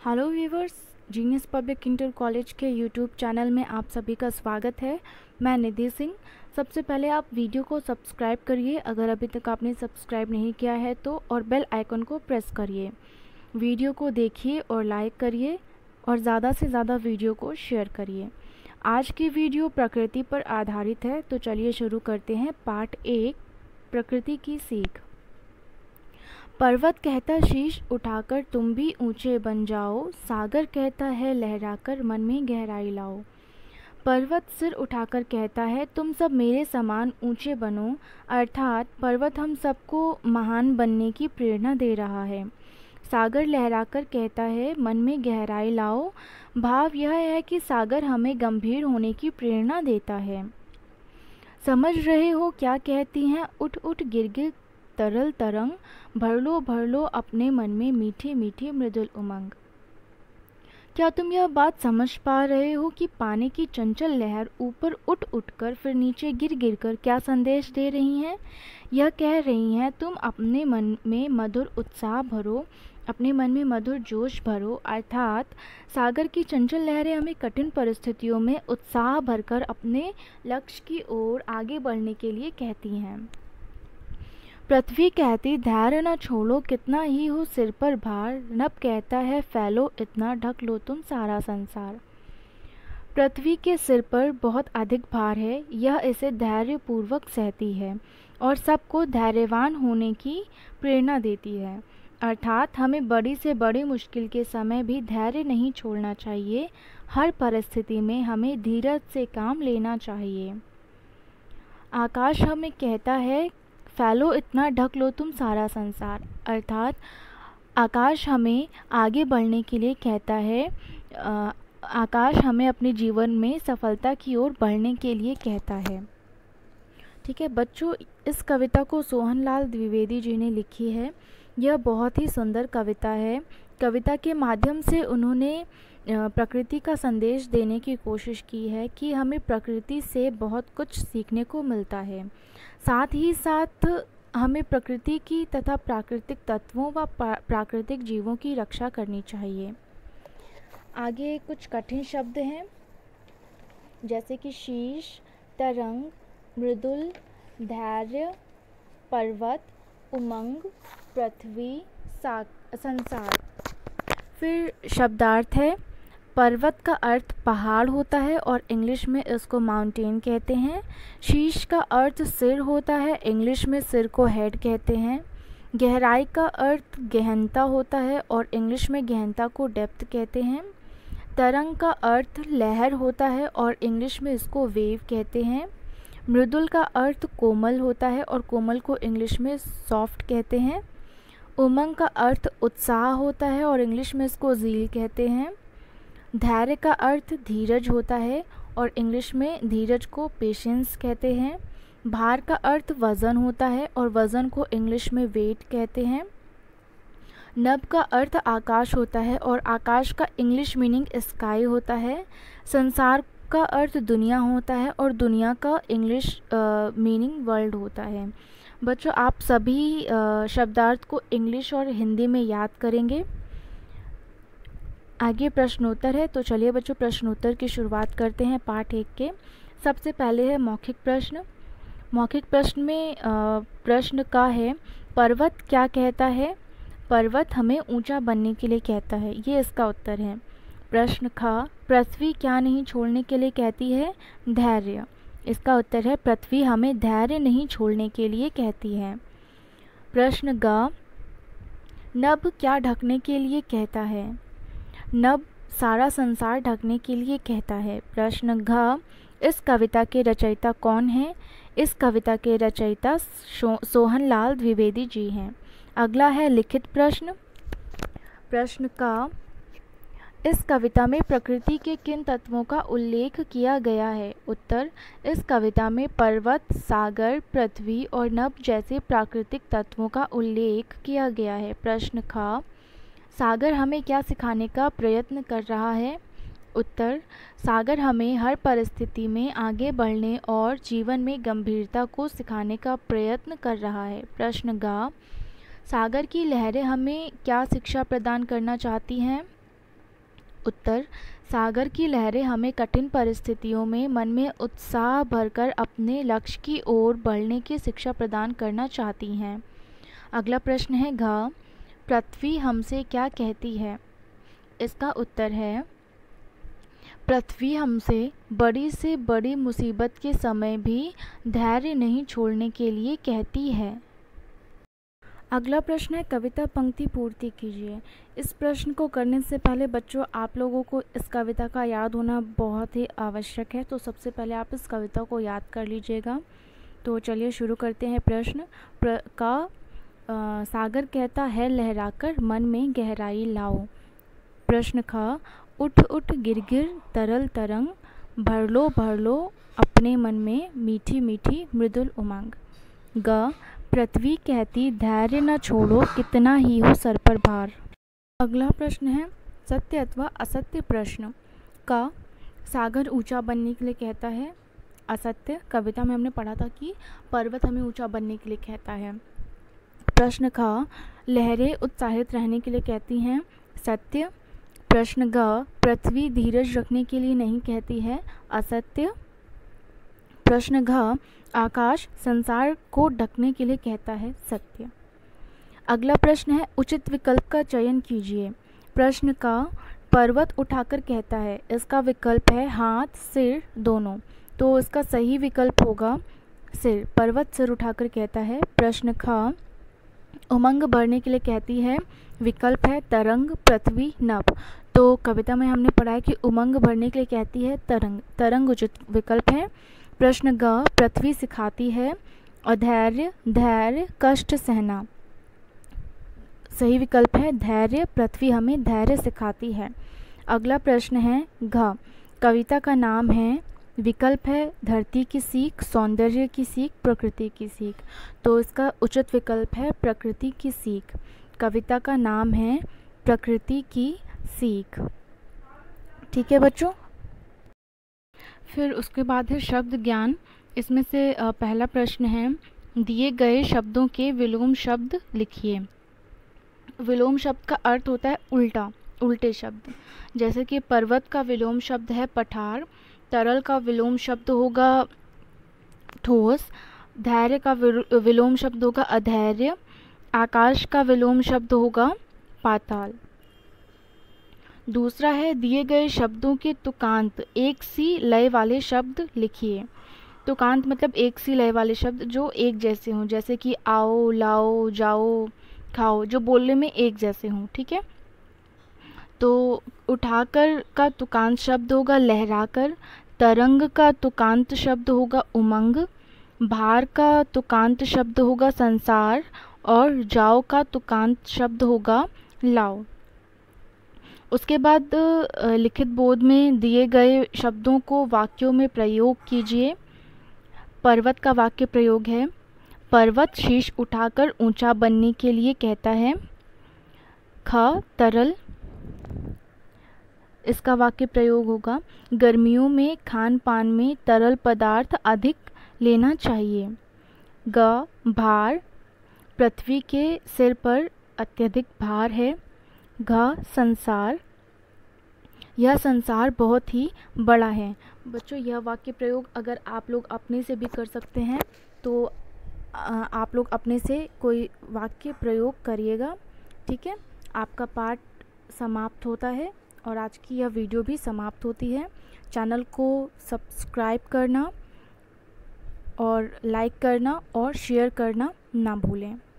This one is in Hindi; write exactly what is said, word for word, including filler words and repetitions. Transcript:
Hello viewers, genius public inter college के यूट्यूब चैनल में आप सभी का स्वागत है। मैं निधि सिंह। सबसे पहले आप वीडियो को सब्सक्राइब करिए अगर अभी तक आपने सब्सक्राइब नहीं किया है तो, और बेल आइकन को प्रेस करिए। वीडियो को देखिए और लाइक करिए और ज़्यादा से ज़्यादा वीडियो को शेयर करिए। आज की वीडियो प्रकृति पर आधारित है, तो चलिए शुरू करते हैं। पार्ट एक, प्रकृति की सीख। पर्वत कहता शीश उठाकर तुम भी ऊंचे बन जाओ, सागर कहता है लहराकर मन में गहराई लाओ। पर्वत सिर उठाकर कहता है तुम सब मेरे समान ऊंचे बनो, अर्थात पर्वत हम सबको महान बनने की प्रेरणा दे रहा है। सागर लहराकर कहता है मन में गहराई लाओ, भाव यह है कि सागर हमें गंभीर होने की प्रेरणा देता है। समझ रहे हो क्या कहती हैं? उठ उठ गिर गिर तरल तरंग, भर लो भर लो अपने मन में मीठे मीठे मृदुल उमंग। क्या तुम यह बात समझ पा रहे हो कि पानी की चंचल लहर ऊपर उठ उठकर फिर नीचे गिर गिर कर क्या संदेश दे रही हैं? यह कह रही हैं तुम अपने मन में मधुर उत्साह भरो, अपने मन में मधुर जोश भरो। अर्थात सागर की चंचल लहरें हमें कठिन परिस्थितियों में उत्साह भरकर अपने लक्ष्य की ओर आगे बढ़ने के लिए कहती हैं। पृथ्वी कहती धैर्य न छोड़ो कितना ही हो सिर पर भार, नभ कहता है फैलो इतना ढक लो तुम सारा संसार। पृथ्वी के सिर पर बहुत अधिक भार है, यह इसे धैर्य पूर्वक सहती है और सबको धैर्यवान होने की प्रेरणा देती है। अर्थात हमें बड़ी से बड़ी मुश्किल के समय भी धैर्य नहीं छोड़ना चाहिए। हर परिस्थिति में हमें धीरज से काम लेना चाहिए। आकाश हमें कहता है फैलो इतना ढक लो तुम सारा संसार, अर्थात आकाश हमें आगे बढ़ने के लिए कहता है। आ, आकाश हमें अपने जीवन में सफलता की ओर बढ़ने के लिए कहता है। ठीक है बच्चों, इस कविता को सोहनलाल द्विवेदी जी ने लिखी है। यह बहुत ही सुंदर कविता है। कविता के माध्यम से उन्होंने प्रकृति का संदेश देने की कोशिश की है कि हमें प्रकृति से बहुत कुछ सीखने को मिलता है। साथ ही साथ हमें प्रकृति की तथा प्राकृतिक तत्वों व प्राकृतिक जीवों की रक्षा करनी चाहिए। आगे कुछ कठिन शब्द हैं जैसे कि शीश, तरंग, मृदुल, धैर्य, पर्वत, उमंग, पृथ्वी, संसार। फिर शब्दार्थ है। पर्वत का अर्थ पहाड़ होता है और इंग्लिश में इसको माउंटेन कहते हैं। शीश का अर्थ सिर होता है, इंग्लिश में सिर को हेड कहते हैं। गहराई का अर्थ गहनता होता है और इंग्लिश में गहनता को डेप्थ कहते हैं। तरंग का अर्थ लहर होता है और इंग्लिश में इसको वेव कहते हैं। मृदुल का अर्थ कोमल होता है और कोमल को इंग्लिश में सॉफ्ट कहते हैं। उमंग का अर्थ उत्साह होता है और इंग्लिश में इसको ज़ील कहते हैं। धैर्य का अर्थ धीरज होता है और इंग्लिश में धीरज को पेशेंस कहते हैं। भार का अर्थ वज़न होता है और वज़न को इंग्लिश में वेट कहते हैं। नभ का अर्थ आकाश होता है और आकाश का इंग्लिश मीनिंग स्काई होता है। संसार का अर्थ दुनिया होता है और दुनिया का इंग्लिश मीनिंग वर्ल्ड होता है। बच्चों, आप सभी uh, शब्दार्थ को इंग्लिश और हिंदी में याद करेंगे। आगे प्रश्नोत्तर है, तो चलिए बच्चों प्रश्नोत्तर की शुरुआत करते हैं पार्ट एक के। सबसे पहले है मौखिक प्रश्न। मौखिक प्रश्न में प्रश्न का है पर्वत क्या कहता है? पर्वत हमें ऊंचा बनने के लिए कहता है, ये इसका उत्तर है। प्रश्न खा, पृथ्वी क्या नहीं छोड़ने के लिए कहती है? धैर्य। इसका उत्तर है पृथ्वी हमें धैर्य नहीं छोड़ने के लिए कहती है। प्रश्न ग, नभ क्या ढकने के लिए कहता है? नभ सारा संसार ढकने के लिए कहता है। प्रश्न घ, इस कविता के रचयिता कौन है? इस कविता के रचयिता सोहनलाल द्विवेदी जी हैं। अगला है लिखित प्रश्न। प्रश्न का, इस कविता में प्रकृति के किन तत्वों का उल्लेख किया गया है? उत्तर, इस कविता में पर्वत, सागर, पृथ्वी और नभ जैसे प्राकृतिक तत्वों का उल्लेख किया गया है। प्रश्न ख, सागर हमें क्या सिखाने का प्रयत्न कर रहा है? उत्तर, सागर हमें हर परिस्थिति में आगे बढ़ने और जीवन में गंभीरता को सिखाने का प्रयत्न कर रहा है। प्रश्न ग, सागर की लहरें हमें क्या शिक्षा प्रदान करना चाहती हैं? उत्तर, सागर की लहरें हमें कठिन परिस्थितियों में मन में उत्साह भरकर अपने लक्ष्य की ओर बढ़ने की शिक्षा प्रदान करना चाहती हैं। अगला प्रश्न है घ, पृथ्वी हमसे क्या कहती है? इसका उत्तर है, पृथ्वी हमसे बड़ी से बड़ी मुसीबत के समय भी धैर्य नहीं छोड़ने के लिए कहती है। अगला प्रश्न है, कविता पंक्ति पूर्ति कीजिए। इस प्रश्न को करने से पहले बच्चों आप लोगों को इस कविता का याद होना बहुत ही आवश्यक है, तो सबसे पहले आप इस कविता को याद कर लीजिएगा। तो चलिए शुरू करते हैं। प्रश्न प्र, का आ, सागर कहता है लहराकर मन में गहराई लाओ। प्रश्न ख, उठ उठ गिरगिर तरल तरंग, भर लो भर लो अपने मन में मीठी मीठी मृदुल उमंग। ग, पृथ्वी कहती धैर्य न छोड़ो कितना ही हो सर पर भार। अगला प्रश्न है सत्य अथवा असत्य प्रश्न। का, सागर ऊंचा बनने के लिए कहता है असत्य। कविता में हमने पढ़ा था कि पर्वत हमें ऊंचा बनने के लिए कहता है। प्रश्न ख, लहरें उत्साहित रहने के लिए कहती हैं सत्य। प्रश्न ग, पृथ्वी धीरज रखने के लिए नहीं कहती है असत्य। प्रश्न घ, आकाश संसार को ढकने के लिए कहता है सत्य। अगला प्रश्न है उचित विकल्प का चयन कीजिए। प्रश्न का, पर्वत उठाकर कहता है, इसका विकल्प है हाथ सिर दोनों, तो इसका सही विकल्प होगा सिर। पर्वत सिर उठाकर कहता है। प्रश्न ख, उमंग भरने के लिए कहती है, विकल्प है तरंग पृथ्वी नभ, तो कविता में हमने पढ़ा है कि उमंग भरने के लिए कहती है तरंग, तरंग उचित विकल्प है। प्रश्न ग, पृथ्वी सिखाती है अधैर्य धैर्य कष्ट सहना, सही विकल्प है धैर्य, पृथ्वी हमें धैर्य सिखाती है। अगला प्रश्न है घ, कविता का नाम है, विकल्प है धरती की सीख सौंदर्य की सीख प्रकृति की सीख, तो इसका उचित विकल्प है प्रकृति की सीख। कविता का नाम है प्रकृति की सीख। ठीक है बच्चों। फिर उसके बाद है शब्द ज्ञान। इसमें से पहला प्रश्न है, दिए गए शब्दों के विलोम शब्द लिखिए। विलोम शब्द का अर्थ होता है उल्टा, उल्टे शब्द। जैसे कि पर्वत का विलोम शब्द है पठार, तरल का विलोम शब्द होगा ठोस, धैर्य का विलोम शब्द होगा अधैर्य, आकाश का विलोम शब्द होगा पाताल। दूसरा है, दिए गए शब्दों के तुकांत एक सी लय वाले शब्द लिखिए। तुकांत मतलब एक सी लय वाले शब्द जो एक जैसे हों, जैसे कि आओ लाओ जाओ खाओ, जो बोलने में एक जैसे हों। ठीक है, तो उठाकर का तुकांत शब्द होगा लहराकर, तरंग का तुकांत शब्द होगा उमंग, भार का तुकांत शब्द होगा संसार, और जाओ का तुकांत शब्द होगा लाओ। उसके बाद लिखित बोध में दिए गए शब्दों को वाक्यों में प्रयोग कीजिए। पर्वत का वाक्य प्रयोग है, पर्वत शीश उठाकर ऊंचा बनने के लिए कहता है। ख, तरल, इसका वाक्य प्रयोग होगा, गर्मियों में खान पान में तरल पदार्थ अधिक लेना चाहिए। ग, भार, पृथ्वी के सिर पर अत्यधिक भार है। घ, संसार, यह संसार बहुत ही बड़ा है। बच्चों यह वाक्य प्रयोग अगर आप लोग अपने से भी कर सकते हैं तो आप लोग अपने से कोई वाक्य प्रयोग करिएगा। ठीक है, आपका पाठ समाप्त होता है और आज की यह वीडियो भी समाप्त होती है। चैनल को सब्सक्राइब करना और लाइक करना और शेयर करना ना भूलें।